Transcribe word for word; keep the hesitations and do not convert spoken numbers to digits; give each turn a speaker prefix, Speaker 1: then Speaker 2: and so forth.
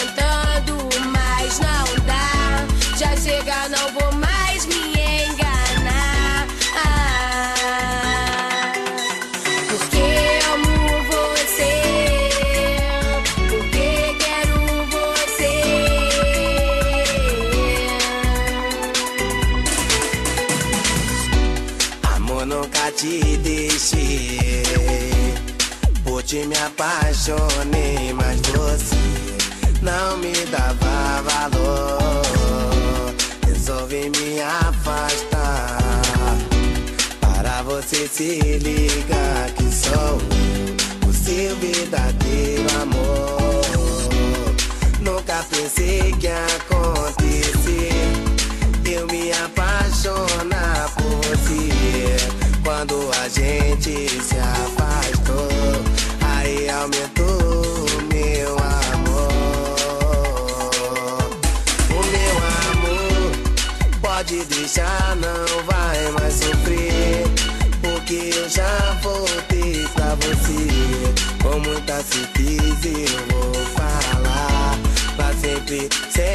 Speaker 1: tentando, mas não dá. Já chega, não vou mais me enganar. Ah, porque amo você, porque quero você.
Speaker 2: Amor, nunca te deixei, por ti me apaixonei, mas você não me dava valor. Resolvi me afastar, para você se ligar que sou eu, o seu verdadeiro amor. Nunca pensei que ia acontecer, eu me apaixonar por você. Quando a gente se afastou, aí aumentou o meu amor. O meu amor pode deixar, não vai mais sofrer, porque eu já voltei pra você. Com muita certeza eu vou falar, pra sempre ser